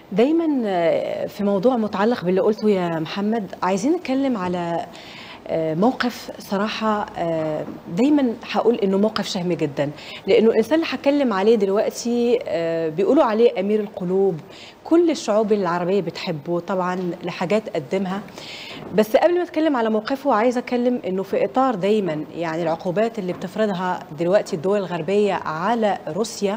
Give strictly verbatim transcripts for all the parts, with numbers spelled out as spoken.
دايما في موضوع متعلق باللي قلته يا محمد، عايزين نتكلم على موقف صراحة. دايما هقول انه موقف شهم جدا، لانه الانسان اللي هتكلم عليه دلوقتي بيقولوا عليه امير القلوب. كل الشعوب العربية بتحبه طبعا لحاجات قدمها. بس قبل ما اتكلم على موقفه عايزه اتكلم انه في اطار دايما يعني العقوبات اللي بتفرضها دلوقتي الدول الغربيه على روسيا،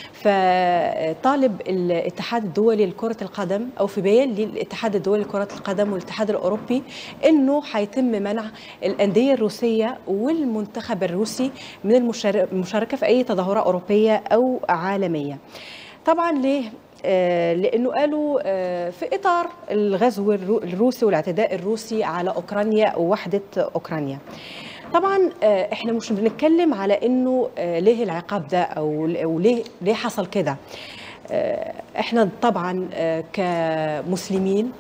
فطالب الاتحاد الدولي لكرة القدم أو في بيان للاتحاد الدولي لكرة القدم والاتحاد الأوروبي أنه هيتم منع الأندية الروسية والمنتخب الروسي من المشاركة في أي تظاهرة أوروبية أو عالمية. طبعا ليه؟ آه لأنه قالوا آه في إطار الغزو الروسي والاعتداء الروسي على أوكرانيا ووحدة أوكرانيا. طبعا احنا مش بنتكلم على انه ليه العقاب ده او ليه ليه حصل كده. احنا طبعا كمسلمين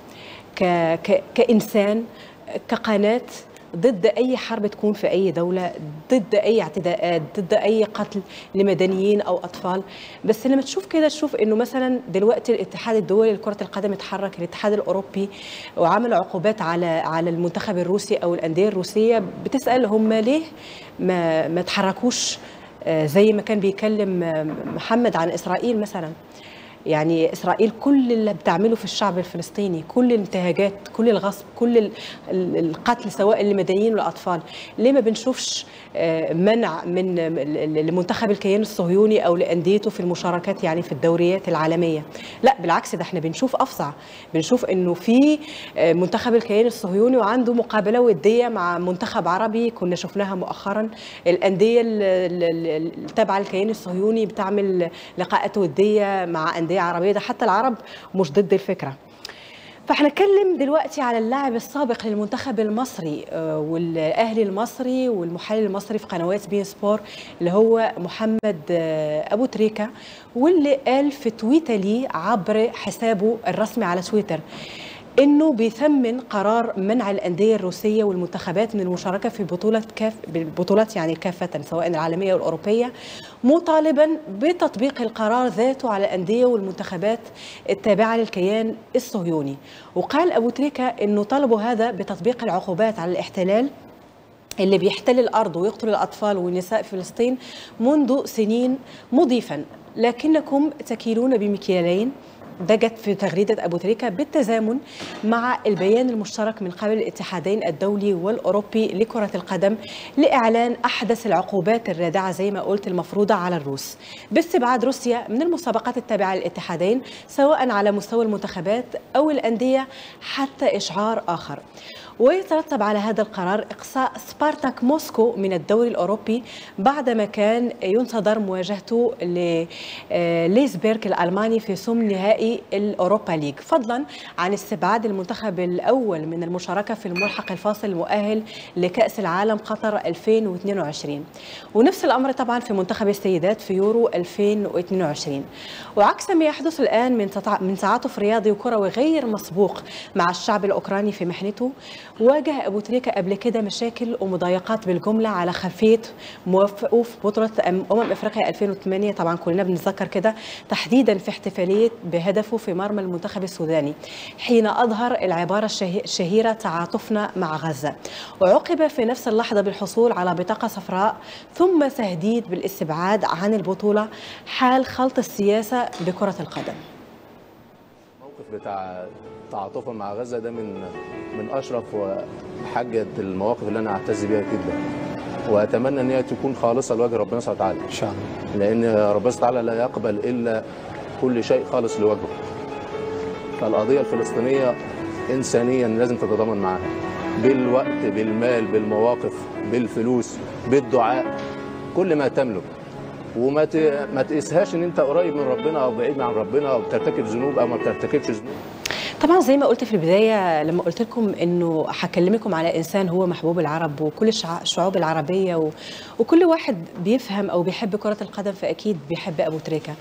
كإنسان كقناة ضد أي حرب تكون في أي دولة، ضد أي اعتداءات، ضد أي قتل لمدنيين أو أطفال. بس لما تشوف كده تشوف إنه مثلا دلوقتي الاتحاد الدولي لكرة القدم اتحرك، الاتحاد الأوروبي وعمل عقوبات على على المنتخب الروسي أو الأندية الروسية. بتسأل هم ليه ما ما تحركوش زي ما كان بيكلم محمد عن إسرائيل مثلا. يعني إسرائيل كل اللي بتعمله في الشعب الفلسطيني، كل الانتهاكات، كل الغصب، كل القتل سواء للمدنيين والأطفال، ليه ما بنشوفش منع من لمنتخب الكيان الصهيوني أو لأنديته في المشاركات يعني في الدوريات العالمية؟ لا بالعكس، ده احنا بنشوف أفظع، بنشوف إنه في منتخب الكيان الصهيوني وعنده مقابلة ودية مع منتخب عربي كنا شفناها مؤخرا. الأندية التابعة للكيان الصهيوني بتعمل لقاءات ودية مع أندية عربية، ده حتى العرب مش ضد الفكرة. فهنتكلم دلوقتي على اللاعب السابق للمنتخب المصري والأهلي المصري والمحلل المصري في قنوات بين سبور اللي هو محمد أبو تريكة، واللي قال في تويتر لي عبر حسابه الرسمي على تويتر انه بيثمن قرار منع الانديه الروسيه والمنتخبات من المشاركه في بطوله كاف بالبطولات يعني كافه سواء العالميه والاوروبيه، مطالبا بتطبيق القرار ذاته على الانديه والمنتخبات التابعه للكيان الصهيوني. وقال ابو تريكه انه طلبوا هذا بتطبيق العقوبات على الاحتلال اللي بيحتل الارض ويقتل الاطفال والنساء في فلسطين منذ سنين، مضيفا لكنكم تكيلون بمكيالين. ده جت في تغريدة أبو تريكة بالتزامن مع البيان المشترك من قبل الاتحادين الدولي والأوروبي لكرة القدم لإعلان أحدث العقوبات الرادعة زي ما قلت المفروضة على الروس باستبعاد روسيا من المسابقات التابعة للاتحادين سواء على مستوى المنتخبات أو الأندية حتى إشعار آخر. ويترتب على هذا القرار إقصاء سبارتاك موسكو من الدوري الأوروبي بعدما كان ينتظر مواجهته لليزبيرغ الألماني في ثمن نهائي الأوروبا ليج، فضلا عن استبعاد المنتخب الأول من المشاركة في الملحق الفاصل المؤهل لكأس العالم قطر ألفين واثنين وعشرين. ونفس الأمر طبعا في منتخب السيدات في يورو ألفين واثنين وعشرين. وعكس ما يحدث الآن من من تعاطف رياضي وكروي غير مسبوق مع الشعب الأوكراني في محنته، واجه أبو تريكة قبل كده مشاكل ومضايقات بالجملة على خلفية موافقه في بطولة أمم أفريقيا ألفين وثمانية، طبعا كلنا بنتذكر كده، تحديدا في احتفالية بهدفه في مرمى المنتخب السوداني حين أظهر العبارة الشهيرة تعاطفنا مع غزة، وعوقب في نفس اللحظة بالحصول على بطاقة صفراء ثم تهديد بالاستبعاد عن البطولة حال خلط السياسة بكرة القدم. الموقف بتاع تعاطفا مع غزة ده من من اشرف وحاجه المواقف اللي انا اعتز بيها جدا، واتمنى ان هي تكون خالصه لوجه ربنا سبحانه وتعالى ان شاء الله، لان ربنا سبحانه وتعالى لا يقبل الا كل شيء خالص لوجهه. فالقضيه الفلسطينيه انسانيا لازم تتضامن معاها بالوقت بالمال بالمواقف بالفلوس بالدعاء كل ما تملك، وما ما تقيسهاش ان انت قريب من ربنا او بعيد عن ربنا او بترتكب ذنوب او ما بترتكبش ذنوب. طبعا زي ما قلت في البدايه لما قلت لكم انه هكلمكم على انسان هو محبوب العرب وكل الشع- الشعوب العربيه و... وكل واحد بيفهم او بيحب كره القدم فاكيد بيحب ابو تريكه.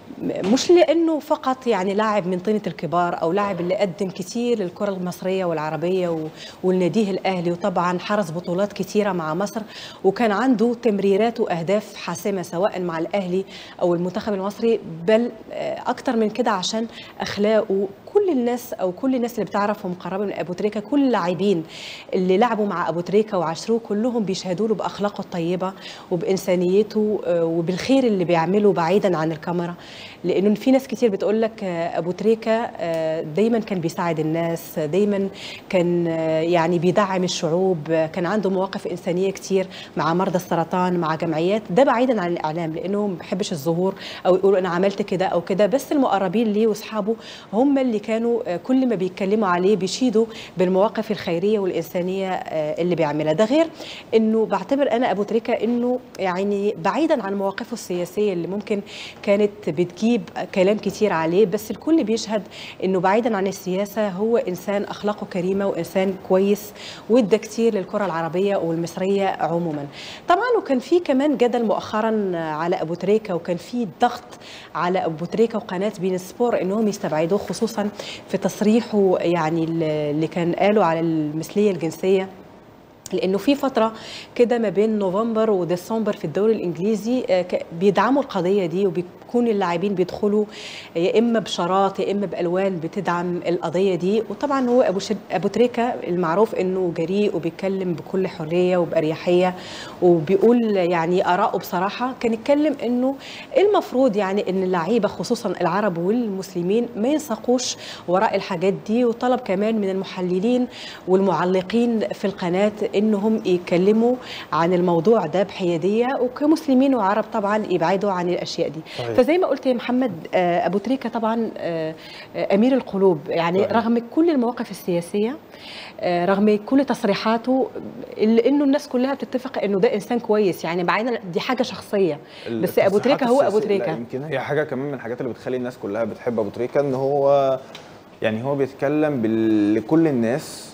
م- مش لانه فقط يعني لاعب من طينه الكبار او لاعب اللي قدم كتير للكره المصريه والعربيه و... والناديه الاهلي، وطبعا حرز بطولات كتيره مع مصر، وكان عنده تمريرات واهداف حاسمه سواء مع الاهلي او المنتخب المصري، بل آه، اكتر من كده عشان اخلاقه. كل الناس او كل الناس اللي بتعرفه مقربه من ابو تريكه، كل اللاعبين اللي لعبوا مع ابو تريكه وعاشروه كلهم بيشهدوا له باخلاقه الطيبه وبانسانيته آه، وبالخير اللي بيعمله بعيدا عن الكاميرا. لانه في ناس كتير بتقول لك آه، ابو تريكه آه، دايما كان بيساعد الناس، دايما كان آه، يعني بيدعم الشعوب، آه، كان عنده مواقف انسانيه كتير مع مرضى السرطان، مع جمعيات، ده بعيدا عن الاعلام لانه ما بيحبش الظهور او يقولوا انا عملت كده او كده. بس المقربين ليه واصحابه هم اللي كانوا آه، كل ما بيتكلموا عليه بيشيدوا بالمواقف الخيريه والانسانيه آه، اللي بيعملها. ده غير انه بعتبر انا ابو تريكه انه يعني بعيدا عن مواقفه السياسيه اللي ممكن كانت بتجيب كلام كتير عليه، بس الكل بيشهد انه بعيدا عن السياسه هو انسان اخلاقه كريمه وانسان كويس وادى كتير للكره العربيه والمصريه عموما. طبعا وكان في كمان جدل مؤخرا على ابو تريكه، وكان في ضغط على ابو تريكه وقناه بين سبور انهم يستبعدوه، خصوصا في تصريحه يعني اللي كان قاله على المثليه الجنسيه، لانه في فتره كده ما بين نوفمبر وديسمبر في الدوري الانجليزي آه، ك- بيدعموا القضيه دي، وبيكون اللاعبين بيدخلوا يا اما بشارات يا اما بالوان بتدعم القضيه دي. وطبعا هو ابو شد ابو تريكه المعروف انه جريء وبيتكلم بكل حريه وباريحيه وبيقول يعني اراءه بصراحه. كان يتكلم انه المفروض يعني ان اللعيبه خصوصا العرب والمسلمين ما ينساقوش وراء الحاجات دي، وطلب كمان من المحللين والمعلقين في القناه انهم يتكلموا عن الموضوع ده بحياديه، وكمسلمين وعرب طبعا يبعدوا عن الاشياء دي. صحيح. فزي ما قلت يا محمد آه، ابو تريكه طبعا آه، آه، امير القلوب، يعني صحيح. رغم كل المواقف السياسيه آه، رغم كل تصريحاته، الا انه الناس كلها بتتفق انه ده انسان كويس، يعني بعيدا دي حاجه شخصيه، بس ابو تريكه هو ابو التصريحات السياسية- لا، تريكه. يمكن هي حاجه كمان من الحاجات اللي بتخلي الناس كلها بتحب ابو تريكه، ان هو يعني هو بيتكلم بال- لكل الناس،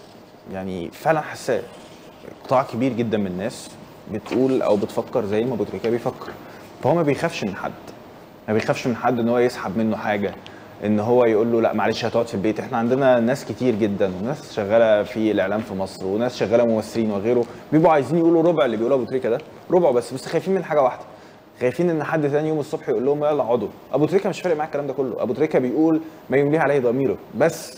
يعني فعلا حساس. قطاع كبير جدا من الناس بتقول او بتفكر زي ما ابو تريكه بيفكر، فهو ما بيخافش من حد، ما بيخافش من حد ان هو يسحب منه حاجه، ان هو يقول له لا معلش هتقعد في البيت. احنا عندنا ناس كتير جدا وناس شغاله في الاعلام في مصر وناس شغاله ممثلين وغيره بيبقوا عايزين يقولوا ربع اللي بيقوله ابو تريكه ده، ربعه بس، بس خايفين من حاجه واحده، خايفين ان حد ثاني يوم الصبح يقول لهم يلا اقعدوا. ابو تريكه مش فارق معاه الكلام ده كله، ابو تريكه بيقول ما يمليه عليه ضميره بس.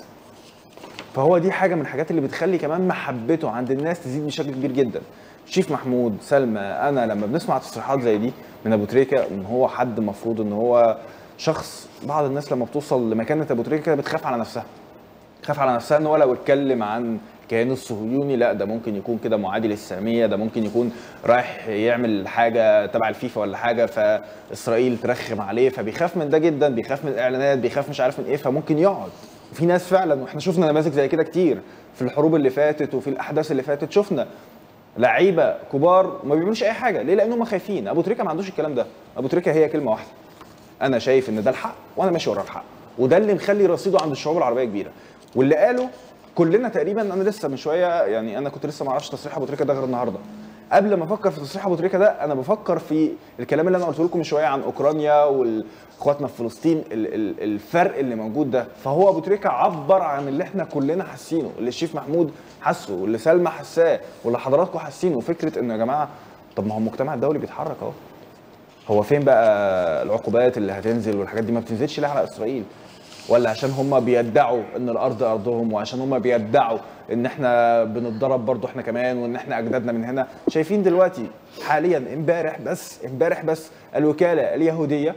فهو دي حاجه من الحاجات اللي بتخلي كمان محبته عند الناس تزيد بشكل كبير جدا. شيف محمود، سلمى، انا لما بنسمع تصريحات زي دي من ابو تريكه ان هو حد مفروض ان هو شخص، بعض الناس لما بتوصل لمكانه ابو تريكه كده بتخاف على نفسها، تخاف على نفسها ان هو لو اتكلم عن كيانه الصهيوني لا ده ممكن يكون كده معادي للساميه، ده ممكن يكون رايح يعمل حاجه تبع الفيفا ولا حاجه فاسرائيل ترخم عليه، فبيخاف من ده جدا، بيخاف من الاعلانات، بيخاف مش عارف من ايه، فممكن يقعد. وفي ناس فعلا، واحنا شفنا نماذج زي كده كتير في الحروب اللي فاتت وفي الاحداث اللي فاتت، شفنا لعيبه كبار ما بيعملوش اي حاجه، ليه؟ لانهم خايفين. ابو تريكه ما عندوش الكلام ده، ابو تريكه هي كلمه واحده، انا شايف ان ده الحق وانا ماشي ورا الحق، وده اللي مخلي رصيده عند الشعوب العربيه كبيره. واللي قاله كلنا تقريبا، انا لسه من شويه يعني انا كنت لسه ما اعرفش تصريح ابو تريكه ده غير النهارده، قبل ما افكر في تصريح ابو تريكه ده انا بفكر في الكلام اللي انا قلته لكم من شويه عن اوكرانيا واخواتنا في فلسطين، الفرق اللي موجود ده. فهو ابو تريكه عبر عن اللي احنا كلنا حاسينه، اللي الشيف محمود حسه واللي سلمى حساه واللي حضراتكم حاسينه، فكره انه يا جماعه طب ما هو المجتمع الدولي بيتحرك اهو، هو فين بقى العقوبات اللي هتنزل والحاجات دي؟ ما بتنزلش ليه على اسرائيل؟ ولا عشان هم بيدعوا ان الارض ارضهم، وعشان هم بيدعوا ان احنا بنتضرب برضو احنا كمان، وان احنا اجدادنا من هنا؟ شايفين دلوقتي حاليا امبارح بس امبارح بس الوكاله اليهوديه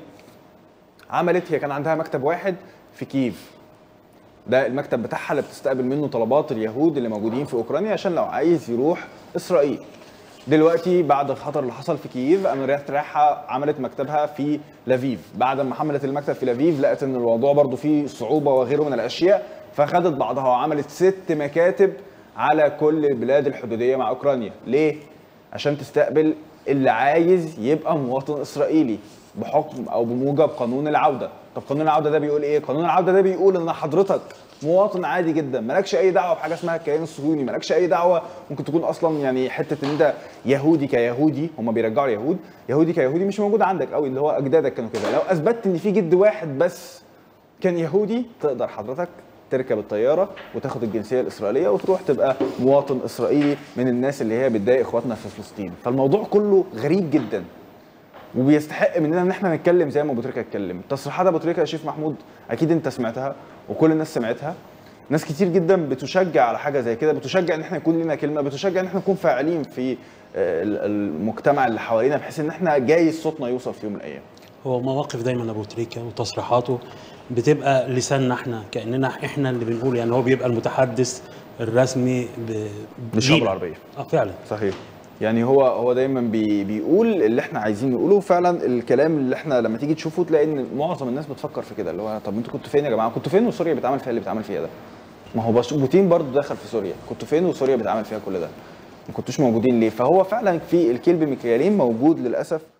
عملت، هي كان عندها مكتب واحد في كييف، ده المكتب بتاعها اللي بتستقبل منه طلبات اليهود اللي موجودين في اوكرانيا عشان لو عايز يروح اسرائيل. دلوقتي بعد الخطر اللي حصل في كييف قامت رايحه عملت مكتبها في لافيف، بعد ما حملت المكتب في لافيف لقت ان الموضوع برضو فيه صعوبه وغيره من الاشياء، فخدت بعضها وعملت ست مكاتب على كل البلاد الحدوديه مع اوكرانيا. ليه؟ عشان تستقبل اللي عايز يبقى مواطن اسرائيلي بحكم او بموجب قانون العوده، طب قانون العوده ده بيقول ايه؟ قانون العوده ده بيقول ان حضرتك مواطن عادي جدا مالكش اي دعوه بحاجه اسمها الكيان الصهيوني، مالكش اي دعوه، ممكن تكون اصلا يعني حته ان انت يهودي كيهودي، هم بيرجعوا اليهود، يهودي كيهودي مش موجود عندك قوي، اللي هو اجدادك كانوا كده. لو اثبتت ان في جد واحد بس كان يهودي تقدر حضرتك تركب الطياره وتاخد الجنسيه الاسرائيليه وتروح تبقى مواطن اسرائيلي من الناس اللي هي بتضايق اخواتنا في فلسطين. فالموضوع كله غريب جدا وبيستحق مننا ان احنا نتكلم زي ما ابو تريكه اتكلم. تصريحات ابو تريكه يا شيف محمود اكيد انت سمعتها وكل الناس سمعتها، ناس كتير جدا بتشجع على حاجه زي كده، بتشجع ان احنا يكون لنا كلمه، بتشجع ان احنا نكون فاعلين في المجتمع اللي حوالينا بحيث ان احنا جايز صوتنا يوصل في يوم من الايام. هو مواقف دايما ابو تريكه وتصريحاته بتبقى لساننا احنا، كاننا احنا اللي بنقول، يعني هو بيبقى المتحدث الرسمي للشعب العربيه. اه فعلا صحيح. يعني هو هو دايما بي بيقول اللي احنا عايزين نقوله. فعلا الكلام اللي احنا لما تيجي تشوفه تلاقي ان معظم الناس بتفكر في كده، اللي هو طب انتوا كنتوا فين يا جماعه؟ كنتوا فين وسوريا بيتعمل فيها اللي بيتعمل فيها ده؟ ما هو بوتين برضه دخل في سوريا، كنتوا فين وسوريا بيتعمل فيها كل ده؟ ما كنتوش موجودين ليه؟ فهو فعلا في الكلب مكيالين موجود للاسف.